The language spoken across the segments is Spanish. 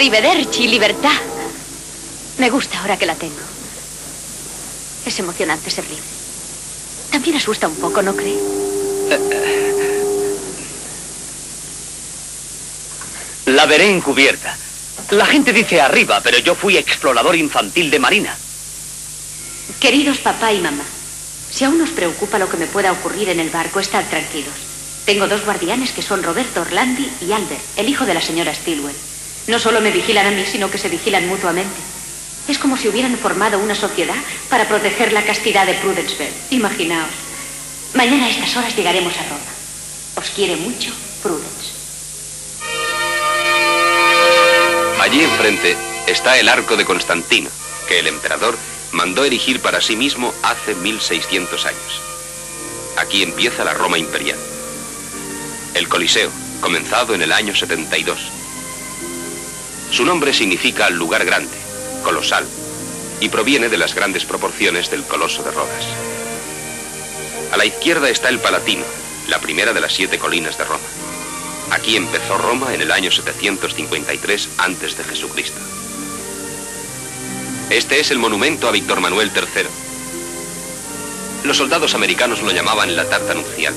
Arrivederci, libertad. Me gusta ahora que la tengo. Es emocionante ser libre. También asusta un poco, ¿no cree? La veré encubierta. La gente dice arriba, pero yo fui explorador infantil de marina. Queridos papá y mamá, si aún os preocupa lo que me pueda ocurrir en el barco, estad tranquilos. Tengo 2 guardianes que son Roberto Orlandi y Albert, el hijo de la señora Stilwell. No solo me vigilan a mí, sino que se vigilan mutuamente. Es como si hubieran formado una sociedad para proteger la castidad de Prudenceville. Imaginaos. Mañana a estas horas llegaremos a Roma. Os quiere mucho, Prudence. Allí enfrente está el Arco de Constantino, que el emperador mandó erigir para sí mismo hace 1600 años. Aquí empieza la Roma imperial. El Coliseo, comenzado en el año 72. Su nombre significa lugar grande, colosal, y proviene de las grandes proporciones del Coloso de Rodas. A la izquierda está el Palatino, la primera de las 7 colinas de Roma. Aquí empezó Roma en el año 753 a.C. Este es el monumento a Víctor Manuel III. Los soldados americanos lo llamaban la tarta nupcial.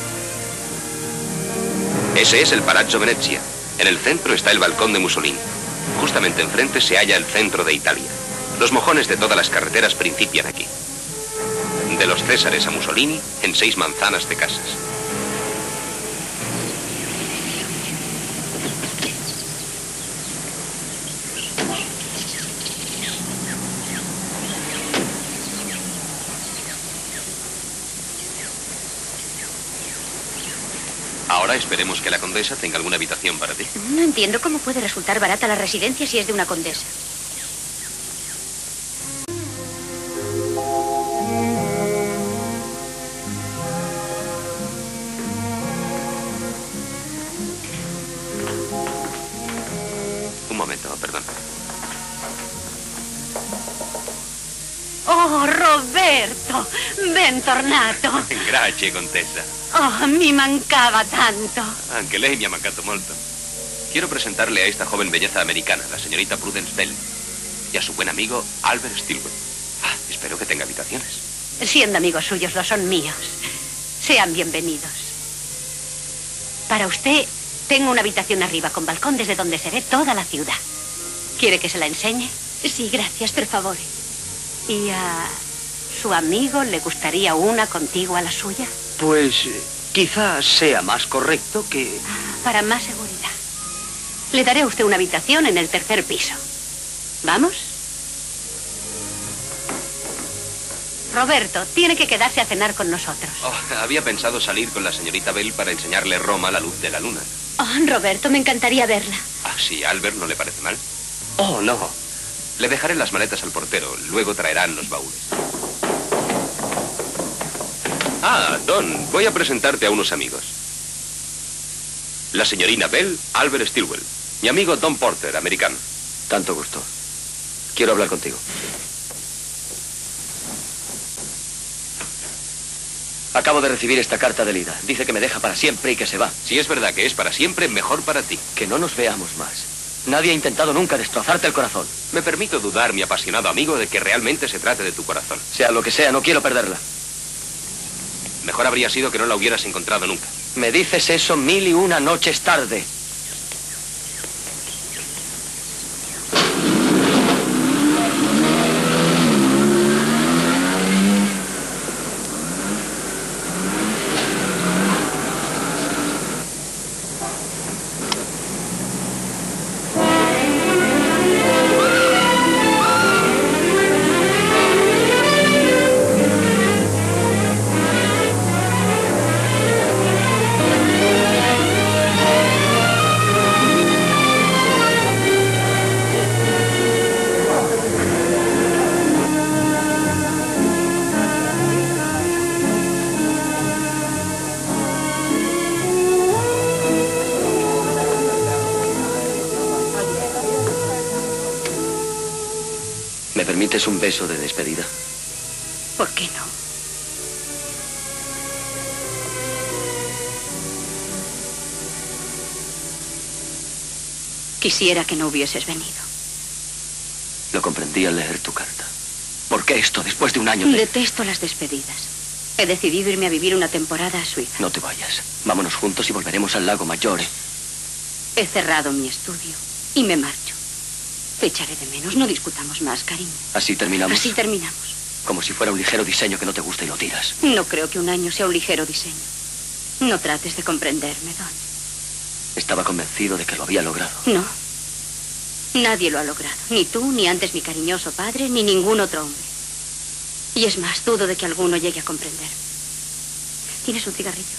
Ese es el Palazzo Venezia. En el centro está el balcón de Mussolini. Justamente enfrente se halla el centro de Italia. Los mojones de todas las carreteras principian aquí. De los Césares a Mussolini, en 6 manzanas de casas. Ahora esperemos que la condesa tenga alguna habitación para ti. No entiendo cómo puede resultar barata la residencia si es de una condesa. Un momento, perdón. Oh, Roberto, bentornato. Grazie, contessa. Oh, mi mancava tanto. Anche lei mi ha mancato molto. Quiero presentarle a esta joven belleza americana, la señorita Prudence Bell, y a su buen amigo Albert Stilwell. Espero que tenga habitaciones. Siendo amigos suyos, lo son míos. Sean bienvenidos. Para usted, tengo una habitación arriba con balcón desde donde se ve toda la ciudad. ¿Quiere que se la enseñe? Sí, gracias, por favor. ¿Y a su amigo le gustaría una contigua a la suya? Pues quizás sea más correcto que... Para más seguridad. Le daré a usted una habitación en el 3er piso. ¿Vamos? Roberto, tiene que quedarse a cenar con nosotros. Había pensado salir con la señorita Bell para enseñarle Roma a la luz de la luna. Roberto, me encantaría verla. Sí, Albert, ¿no le parece mal? No. Le dejaré las maletas al portero. Luego traerán los baúles. Don, voy a presentarte a unos amigos. La señorina Bell, Albert Stilwell. Mi amigo Don Porter, americano. Tanto gusto. Quiero hablar contigo. Acabo de recibir esta carta de Lida. Dice que me deja para siempre y que se va. Si es verdad que es para siempre, mejor para ti. Que no nos veamos más. Nadie ha intentado nunca destrozarte el corazón. Me permito dudar, mi apasionado amigo, de que realmente se trate de tu corazón. Sea lo que sea, no quiero perderla. Mejor habría sido que no la hubieras encontrado nunca. Me dices eso 1001 noches tarde. ¿Me permites un beso de despedida? ¿Por qué no? Quisiera que no hubieses venido. Lo comprendí al leer tu carta. ¿Por qué esto después de un año de...? Detesto las despedidas. He decidido irme a vivir una temporada a Suiza. No te vayas. Vámonos juntos y volveremos al lago Maggiore. He cerrado mi estudio y me marcho. Te echaré de menos. No discutamos más, cariño. ¿Así terminamos? Así terminamos. Como si fuera un ligero diseño que no te gusta y lo tiras. No creo que un año sea un ligero diseño. No trates de comprenderme, Don. Estaba convencido de que lo había logrado. No. Nadie lo ha logrado. Ni tú, ni antes mi cariñoso padre, ni ningún otro hombre. Y es más, dudo de que alguno llegue a comprenderme. ¿Tienes un cigarrillo?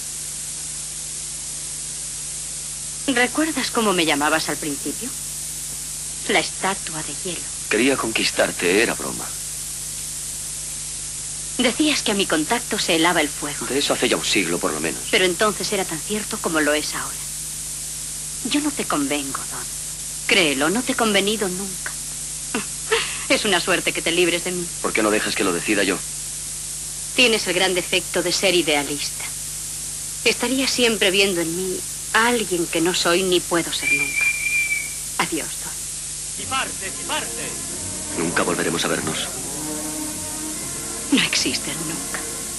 ¿Recuerdas cómo me llamabas al principio? La estatua de hielo. Quería conquistarte, era broma. Decías que a mi contacto se helaba el fuego. De eso hace ya un siglo, por lo menos. Pero entonces era tan cierto como lo es ahora. Yo no te convengo, Don. Créelo, no te he convenido nunca. Es una suerte que te libres de mí. ¿Por qué no dejas que lo decida yo? Tienes el gran defecto de ser idealista. Estaría siempre viendo en mí a alguien que no soy ni puedo ser nunca. Adiós, Don. ¡Si parte, si parte! Nunca volveremos a vernos. No existen nunca.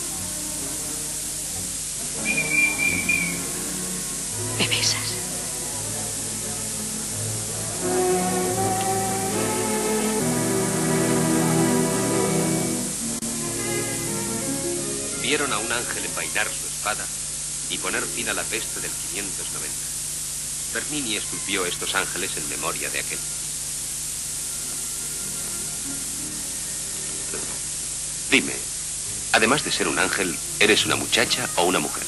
¿Me besas? Vieron a un ángel envainar su espada y poner fin a la peste del 590. Bernini esculpió estos ángeles en memoria de aquel. Dime, además de ser un ángel, ¿eres una muchacha o una mujer?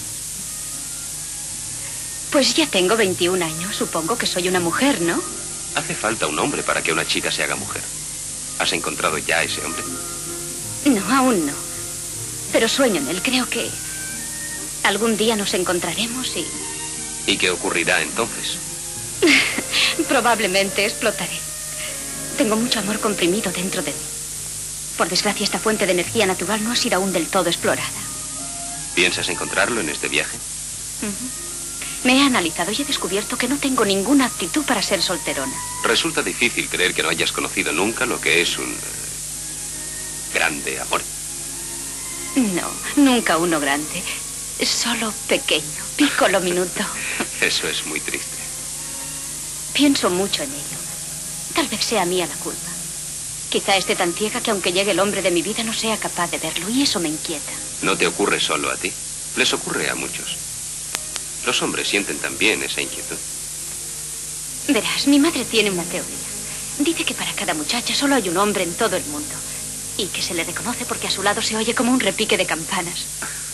Pues ya tengo 21 años. Supongo que soy una mujer, ¿no? Hace falta un hombre para que una chica se haga mujer. ¿Has encontrado ya a ese hombre? No, aún no. Pero sueño en él. Creo que algún día nos encontraremos y... ¿Y qué ocurrirá entonces? Probablemente explotaré. Tengo mucho amor comprimido dentro de mí. Por desgracia, esta fuente de energía natural no ha sido aún del todo explorada. ¿Piensas encontrarlo en este viaje? Me he analizado y he descubierto que no tengo ninguna aptitud para ser solterona. Resulta difícil creer que no hayas conocido nunca lo que es un grande amor. No, nunca uno grande. Solo pequeño, piccolo minuto. Eso es muy triste. Pienso mucho en ello. Tal vez sea mía la culpa. Quizá esté tan ciega que aunque llegue el hombre de mi vida no sea capaz de verlo, y eso me inquieta. No te ocurre solo a ti. Les ocurre a muchos. Los hombres sienten también esa inquietud. Verás, mi madre tiene una teoría. Dice que para cada muchacha solo hay un hombre en todo el mundo. Y que se le reconoce porque a su lado se oye como un repique de campanas.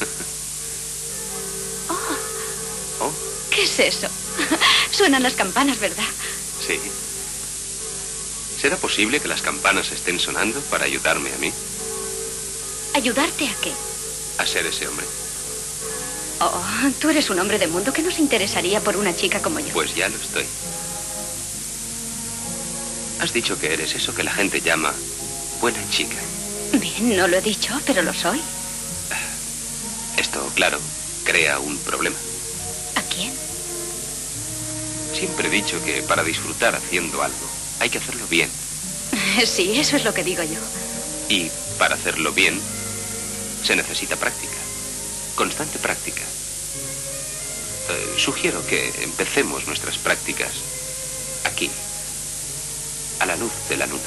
¿Oh? ¿Qué es eso? Suenan las campanas, ¿verdad? Sí. ¿Será posible que las campanas estén sonando para ayudarme a mí? ¿Ayudarte a qué? A ser ese hombre. Oh, tú eres un hombre de mundo que no se interesaría por una chica como yo. Pues ya lo estoy. Has dicho que eres eso que la gente llama buena chica. Bien, no lo he dicho, pero lo soy. Esto, claro, crea un problema. ¿A quién? Siempre he dicho que para disfrutar haciendo algo hay que hacerlo bien. Sí, eso es lo que digo yo. Y para hacerlo bien se necesita práctica. Constante práctica. Sugiero que empecemos nuestras prácticas aquí, a la luz de la luna.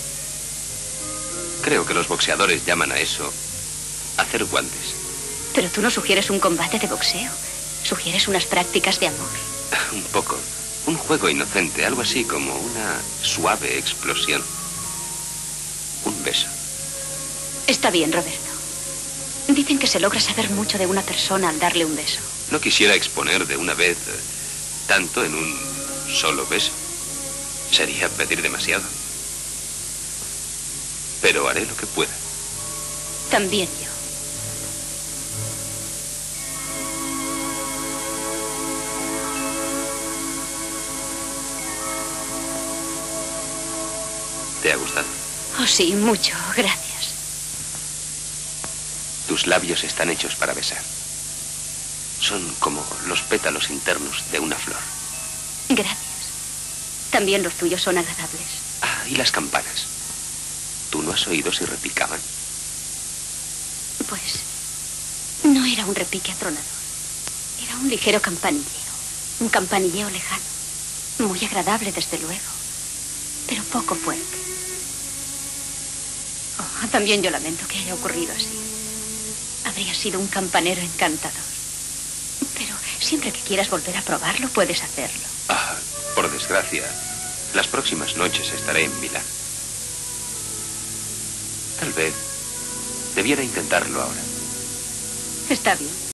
Creo que los boxeadores llaman a eso hacer guantes. Pero tú no sugieres un combate de boxeo. Sugieres unas prácticas de amor. Un poco. Un juego inocente, algo así como una suave explosión. Un beso. Está bien, Roberto. Dicen que se logra saber mucho de una persona al darle un beso. No quisiera exponer de una vez tanto en un solo beso. Sería pedir demasiado. Pero haré lo que pueda. También yo. ¿Te ha gustado? Oh, sí, mucho. Gracias. Tus labios están hechos para besar. Son como los pétalos internos de una flor. Gracias. También los tuyos son agradables. Ah, y las campanas. ¿Tú no has oído si repicaban? Pues no era un repique atronador. Era un ligero campanilleo. Un campanilleo lejano. Muy agradable, desde luego. Pero poco fuerte. Oh, también yo lamento que haya ocurrido así. Habría sido un campanero encantador. Pero siempre que quieras volver a probarlo, puedes hacerlo. Ah, por desgracia, las próximas noches estaré en Milán. Tal vez debiera intentarlo ahora. Está bien.